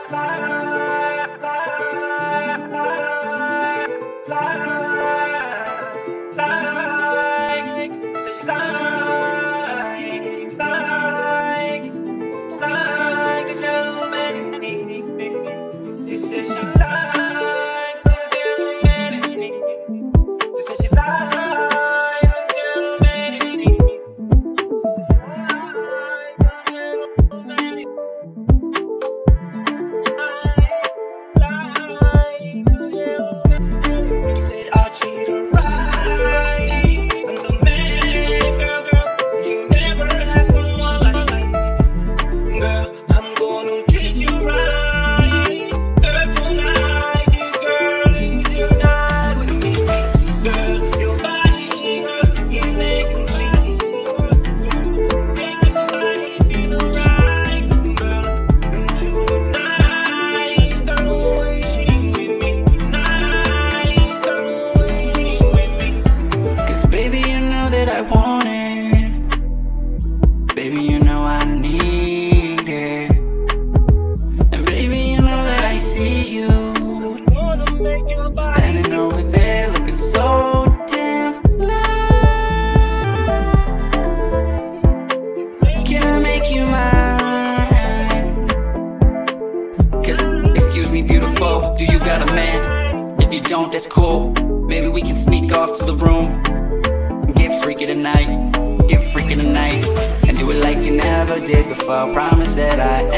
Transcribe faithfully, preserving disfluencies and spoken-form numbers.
I want it. Baby, you know I need it. And baby, you know that I see you standing over there looking so damn fly. Can I make you mine? Cause, excuse me, beautiful, do you got a man? If you don't, that's cool. Maybe we can sneak off to the room, get freaky tonight, get freaky tonight, and do it like you never did before. Promise that I